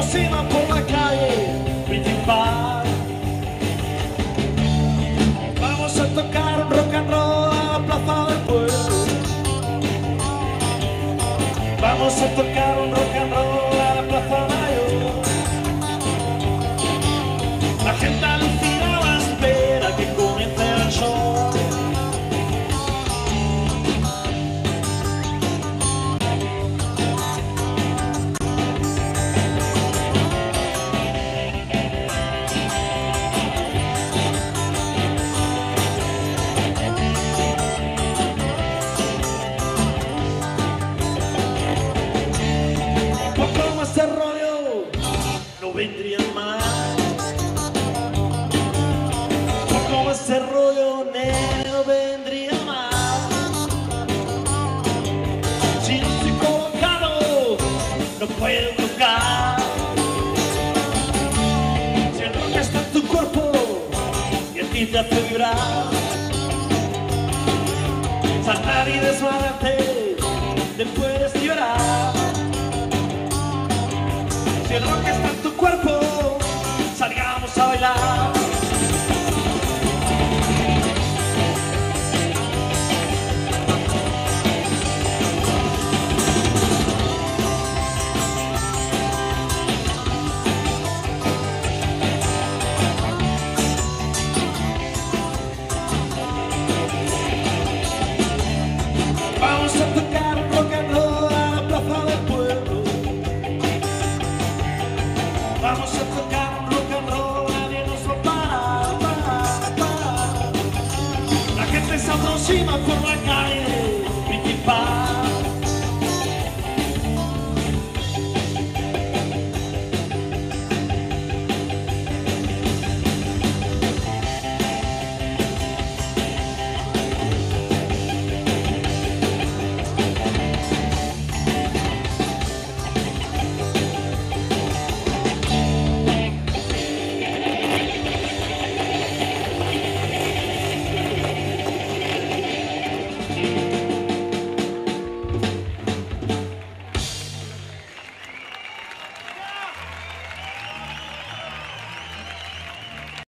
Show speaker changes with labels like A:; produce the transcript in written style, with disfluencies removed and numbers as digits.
A: iban por la calle principal. Vamos a tocar un rock and roll a la plaza del pueblo. Vamos a tocar un rock and roll a la plaza mayor. La gente alucinada espera que comience el show. Poco más de rollo no vendría más. Poco más de rollo no vendría más. Si no estoy colocado no puedo tocar. Si el rock está en tu cuerpo y a ti te hace vibrar, saltar y desmadrarte